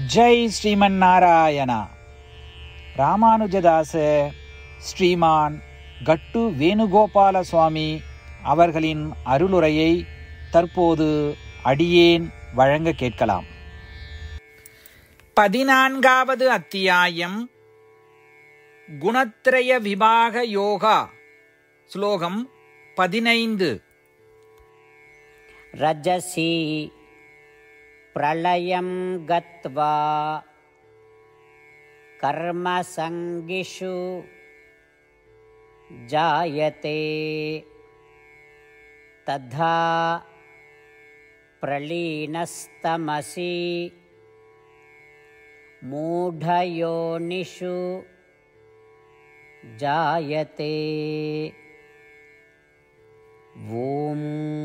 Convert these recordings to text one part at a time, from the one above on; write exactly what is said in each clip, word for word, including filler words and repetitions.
ஜெய் ஸ்ரீமன் நாராயணா. ராமானுஜதாச ஸ்ரீமான் கட்டு வேணுகோபால சுவாமி அவர்களின் அருளுரையை தற்போது அடியேன் வழங்க கேட்கலாம். பதினான்காவது அத்தியாயம், குணத்ரய விபாக யோகா. ஸ்லோகம் பதினைந்து. ரஜசி பிரளயம் கத்வா கர்மசங்கிஷு ஜாயதே ததா பிரளீனஸ்தமசி மூடயோனிஷு ஜாயதே. ஓம்.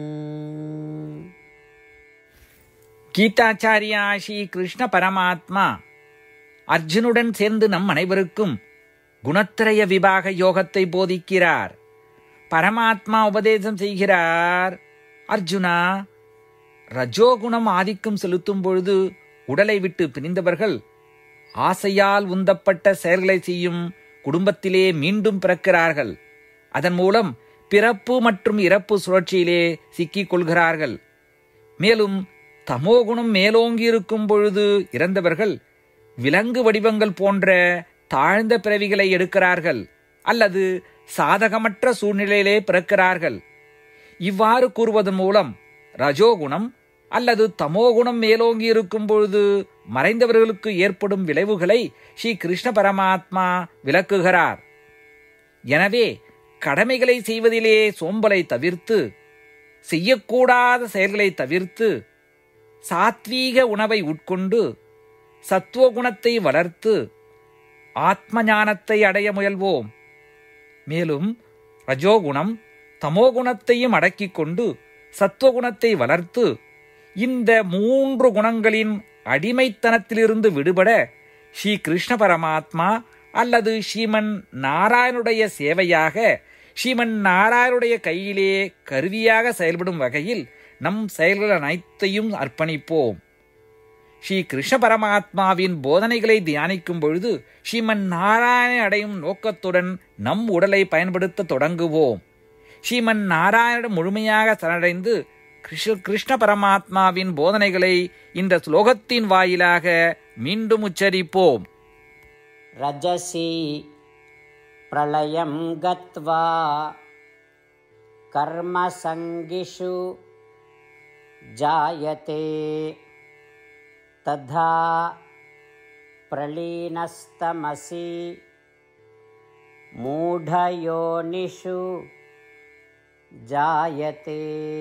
கீதாச்சாரியா ஸ்ரீ கிருஷ்ண பரமாத்மா அர்ஜுனுடன் சேர்ந்து நம் அனைவருக்கும் குணத்திரய விபாக யோகத்தை போதிக்கிறார். பரமாத்மா உபதேசம் செய்கிறார், அர்ஜுனா, ரஜோகுணம் ஆதிக்கம் செலுத்தும் பொழுது உடலை விட்டு பிரிந்தவர்கள் ஆசையால் உந்தப்பட்ட செயல்களை செய்யும் குடும்பத்திலே மீண்டும் பிறக்கிறார்கள். அதன் மூலம் பிறப்பு மற்றும் இறப்பு சுழற்சியிலே சிக்கிக் கொள்கிறார்கள். மேலும் தமோகுணம் மேலோங்கி இருக்கும் பொழுது இறந்தவர்கள் விலங்கு வடிவங்கள் போன்ற தாழ்ந்த பிறவிகளை எடுக்கிறார்கள் அல்லது சாதகமற்ற சூழ்நிலையிலே பிறக்கிறார்கள். இவ்வாறு கூறுவதன் மூலம் ரஜோகுணம் அல்லது தமோகுணம் மேலோங்கி இருக்கும் பொழுது மறைந்தவர்களுக்கு ஏற்படும் விளைவுகளை ஸ்ரீ கிருஷ்ண பரமாத்மா விளக்குகிறார். எனவே கடமைகளை செய்வதிலே சோம்பலை தவிர்த்து, செய்யக்கூடாத செயல்களை தவிர்த்து, சாத்வீக உணவை உட்கொண்டு சத்துவகுணத்தை வளர்த்து ஆத்ம ஞானத்தை அடைய முயல்வோம். மேலும் ரஜோகுணம் தமோகுணத்தையும் அடக்கிக் கொண்டு சத்துவகுணத்தை வளர்த்து இந்த மூன்று குணங்களின் அடிமைத்தனத்திலிருந்து விடுபட ஸ்ரீ கிருஷ்ண பரமாத்மா அல்லது ஸ்ரீமன் நாராயணுடைய சேவையாக, ஸ்ரீமன் நாராயணுடைய கையிலே கருவியாக செயல்படும் வகையில் நம் செயல்கள் அனைத்தையும் அர்ப்பணிப்போம். ஸ்ரீ கிருஷ்ண பரமாத்மாவின் போதனைகளை தியானிக்கும் பொழுது ஸ்ரீமன் நாராயணனை அடையும் நோக்கத்துடன் நம் உடலை பயன்படுத்த தொடங்குவோம். ஸ்ரீமன் நாராயணன் முழுமையாக சரணடைந்து கிருஷ்ண கிருஷ்ண பரமாத்மாவின் போதனைகளை இந்த ஸ்லோகத்தின் வாயிலாக மீண்டும் உச்சரிப்போம். ரஜசி பிரளயம் கத்வா கர்மசங்கிஷு ஜாயதே ததா பிரளீனஸ்தமசி மூடயோனிஷு ஜாயதே.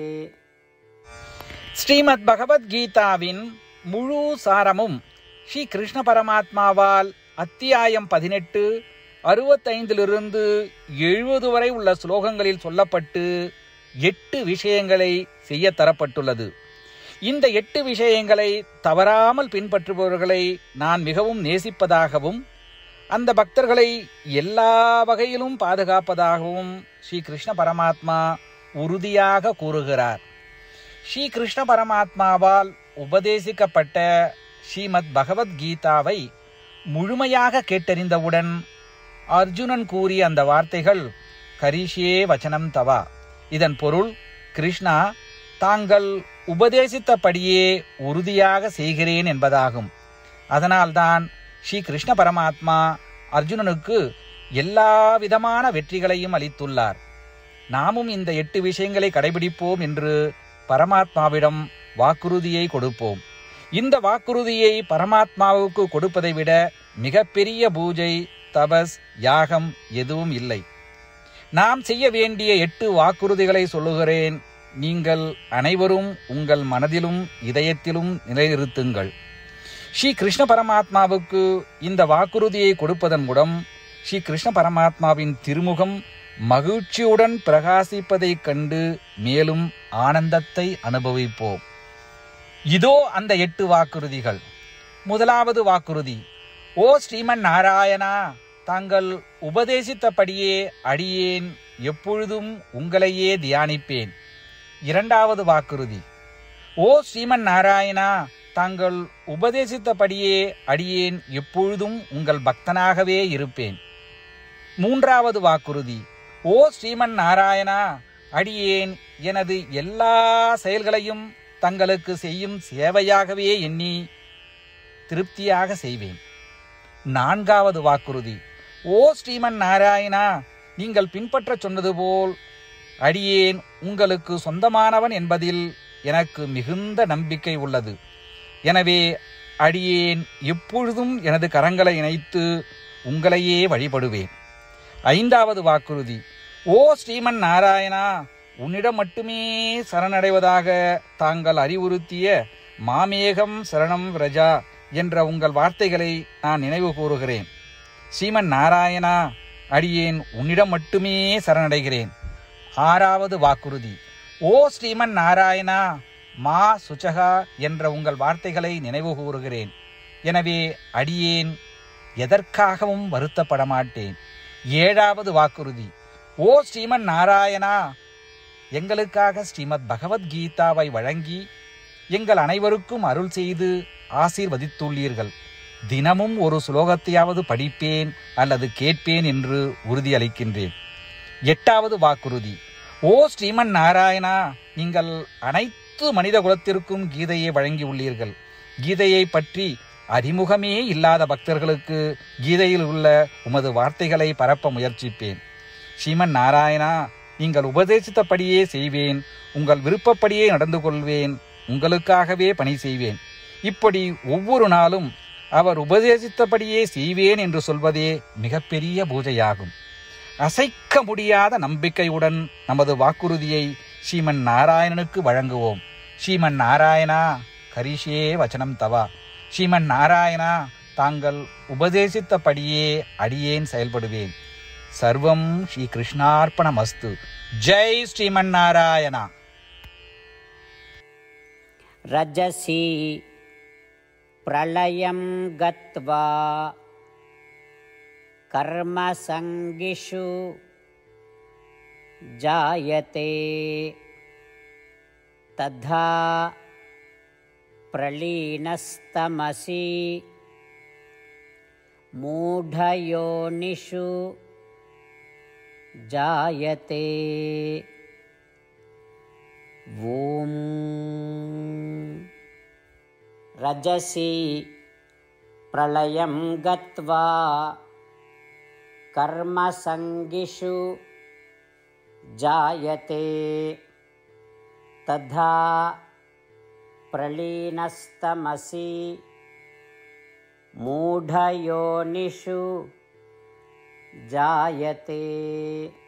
ஸ்ரீமத் பகவத்கீதாவின் முழு சாரமும் ஸ்ரீ கிருஷ்ண பரமாத்மாவால் அத்தியாயம் பதினெட்டு அறுபத்தைந்திலிருந்து எழுபது வரை உள்ள ஸ்லோகங்களில் சொல்லப்பட்டு எட்டு விஷயங்களை செய்ய தரப்பட்டுள்ளது. இந்த எட்டு விஷயங்களை தவறாமல் பின்பற்றுபவர்களை நான் மிகவும் நேசிப்பதாகவும் அந்த பக்தர்களை எல்லா வகையிலும் பாதுகாப்பதாகவும் ஸ்ரீ கிருஷ்ண பரமாத்மா உறுதியாக கூறுகிறார். ஸ்ரீ கிருஷ்ண பரமாத்மாவால் உபதேசிக்கப்பட்ட ஸ்ரீமத் பகவத்கீதாவை முழுமையாக கேட்டறிந்தவுடன் அர்ஜுனன் கூறிய அந்த வார்த்தைகள் கரிஷ்யே வச்சனம் தவா. இதன் பொருள், கிருஷ்ணா, தாங்கள் உபதேசித்தபடியே உறுதியாக செய்கிறேன் என்பதாகும். அதனால்தான் ஸ்ரீ கிருஷ்ண பரமாத்மா அர்ஜுனனுக்கு எல்லா விதமான வெற்றிகளையும் அளித்துள்ளார். நாமும் இந்த எட்டு விஷயங்களை கடைபிடிப்போம் என்று பரமாத்மாவிடம் வாக்குறுதியை கொடுப்போம். இந்த வாக்குறுதியை பரமாத்மாவுக்கு கொடுப்பதை விட மிகப்பெரிய பூஜை, தபஸ், யாகம் எதுவும் இல்லை. நாம் செய்ய வேண்டிய எட்டு வாக்குறுதிகளை சொல்லுகிறேன். நீங்கள் அனைவரும் உங்கள் மனதிலும் இதயத்திலும் நிலைநிறுத்துங்கள். ஸ்ரீ கிருஷ்ண பரமாத்மாவுக்கு இந்த வாக்குறுதியை கொடுப்பதன் மூலம் ஸ்ரீ கிருஷ்ண பரமாத்மாவின் திருமுகம் மகிழ்ச்சியுடன் பிரகாசிப்பதைக் கண்டு மேலும் ஆனந்தத்தை அனுபவிப்போம். இதோ அந்த எட்டு வாக்குறுதிகள். முதலாவது வாக்குறுதி, ஓ ஸ்ரீமன் நாராயணா, தாங்கள் உபதேசித்தபடியே அடியேன் எப்பொழுதும் உங்களையே தியானிப்பேன். இரண்டாவது வாக்குறுதி, ஓ ஸ்ரீமன் நாராயணா, தாங்கள் உபதேசித்தபடியே அடியேன் எப்பொழுதும் உங்கள் பக்தனாகவே இருப்பேன். மூன்றாவது வாக்குறுதி. ஓ ஸ்ரீமன் நாராயணா, அடியேன் எனது எல்லா செயல்களையும் தங்களுக்கு செய்யும் சேவையாகவே எண்ணி திருப்தியாக செய்வேன். நான்காவது வாக்குறுதி. ஓ ஸ்ரீமன் நாராயணா, நீங்கள் பின்பற்ற சொன்னது போல் அடியேன் உங்களுக்கு சொந்தமானவன் என்பதில் எனக்கு மிகுந்த நம்பிக்கை உள்ளது. எனவே அடியேன் எப்பொழுதும் எனது கரங்களை இணைத்து உங்களையே வழிபடுவேன். ஐந்தாவது வாக்குறுதி. ஓ ஸ்ரீமன் நாராயணா, உன்னிடம் மட்டுமே சரணடைவதாக தாங்கள் அறிவுறுத்திய மாமேகம் சரணம் விரஜா என்ற உங்கள் வார்த்தைகளை நான் நினைவு கூறுகிறேன். ஸ்ரீமன் நாராயணா, அடியேன் உன்னிடம் மட்டுமே சரணடைகிறேன். ஆறாவது வாக்குறுதி. ஓ ஸ்ரீமன் நாராயணா, மா சுச்சகா என்ற உங்கள் வார்த்தைகளை நினைவு கூறுகிறேன். எனவே அடியேன் எதற்காகவும் வருத்தப்பட மாட்டேன். ஏழாவது வாக்குறுதி. ஓ ஸ்ரீமன் நாராயணா, எங்களுக்காக ஸ்ரீமத் பகவத்கீதாவை வழங்கி எங்கள் அனைவருக்கும் அருள் செய்து ஆசீர்வதித்துள்ளீர்கள். தினமும் ஒரு சுலோகத்தையாவது படிப்பேன் அல்லது கேட்பேன் என்று உறுதியளிக்கின்றேன். எட்டாவது வாக்குறுதி. ஓ ஸ்ரீமன் நாராயணா, நீங்கள் அனைத்து மனித குலத்திற்கும் கீதையை வழங்கியுள்ளீர்கள். கீதையை பற்றி அறிமுகமே இல்லாத பக்தர்களுக்கு கீதையில் உள்ள உமது வார்த்தைகளை பரப்ப முயற்சிப்பேன். ஸ்ரீமன் நாராயணா, நீங்கள் உபதேசித்தபடியே செய்வேன். உங்கள் விருப்பப்படியே நடந்து கொள்வேன். உங்களுக்காகவே பணி செய்வேன். இப்படி ஒவ்வொரு நாளும் அவர் உபதேசித்தபடியே செய்வேன் என்று சொல்வதே மிகப்பெரிய பூஜையாகும். அசைக்க முடியாத நம்பிக்கையுடன் நமது வாக்குறுதியை ஸ்ரீமன் நாராயணனுக்கு வழங்குவோம். ஸ்ரீமன் நாராயணா, கரிஷே வச்சனம் தவா. ஸ்ரீமன் நாராயணா, தாங்கள் உபதேசித்தபடியே அடியேன் செயல்படுவேன். சர்வம் ஸ்ரீ கிருஷ்ணார்ப்பணமஸ்து. ஜெய் ஸ்ரீமன் நாராயணா. ரஜசி பிரளயம் கத்வா கர்மசங்கிஷு ஜாயதே ததா பிரளீனஸ்தமசி மூடயோனிஷு ஜாயதே. ஓம் ரஜசி பிரளயம் கத்வா கர்மசங்கிஷு ஜாயதே ததா பிரளீனஸ்தமசி மூடயோனிஷு ஜாயதே.